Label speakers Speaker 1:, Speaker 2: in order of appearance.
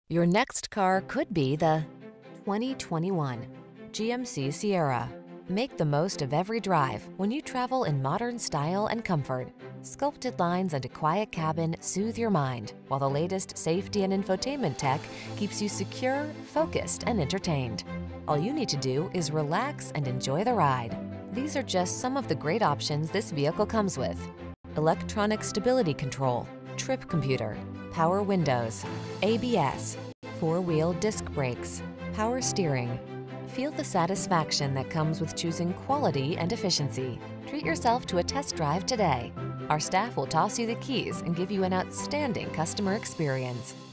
Speaker 1: Your next car could be the 2021 GMC Sierra. Make the most of every drive when you travel in modern style and comfort. Sculpted lines and a quiet cabin soothe your mind, while the latest safety and infotainment tech keeps you secure, focused, and entertained. All you need to do is relax and enjoy the ride. These are just some of the great options this vehicle comes with: electronic stability control, trip computer, power windows, ABS, four-wheel disc brakes, power steering. Feel the satisfaction that comes with choosing quality and efficiency. Treat yourself to a test drive today. Our staff will toss you the keys and give you an outstanding customer experience.